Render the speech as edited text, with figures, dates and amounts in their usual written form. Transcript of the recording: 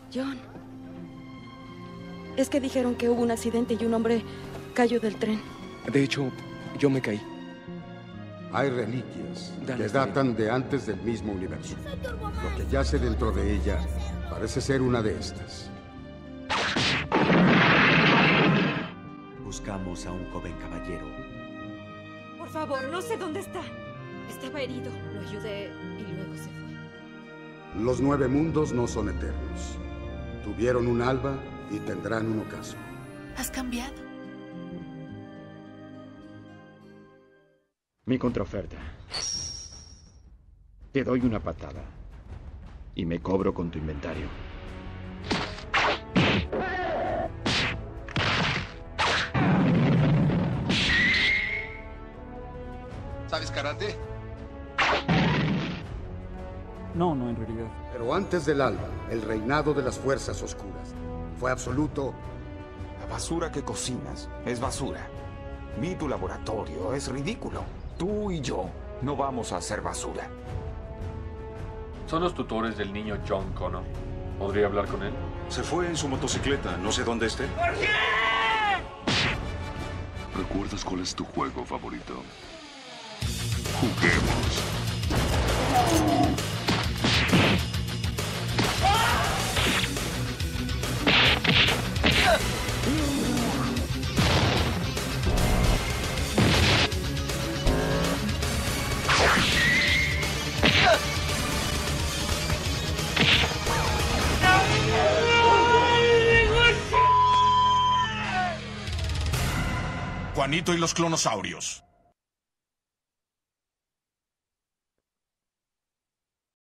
John. Es que dijeron que hubo un accidente y un hombre cayó del tren. De hecho, yo me caí. Hay reliquias que datan de antes del mismo universo. Lo que yace dentro de ella parece ser una de estas. Buscamos a un joven caballero. Por favor, no sé dónde está. Estaba herido. Lo ayudé y luego se fue. Los 9 mundos no son eternos. Tuvieron un alba y tendrán un ocaso. Has cambiado. Mi contraoferta. Te doy una patada. Y me cobro con tu inventario. ¿Sabes karate? No, en realidad. Pero antes del alba, el reinado de las fuerzas oscuras fue absoluto. La basura que cocinas es basura. Vi tu laboratorio, es ridículo. Tú y yo no vamos a hacer basura. Son los tutores del niño John Connor. ¿Podría hablar con él? Se fue en su motocicleta, no sé dónde esté. ¿Por qué? ¿Recuerdas cuál es tu juego favorito? Juguemos. Juanito y los clonosaurios.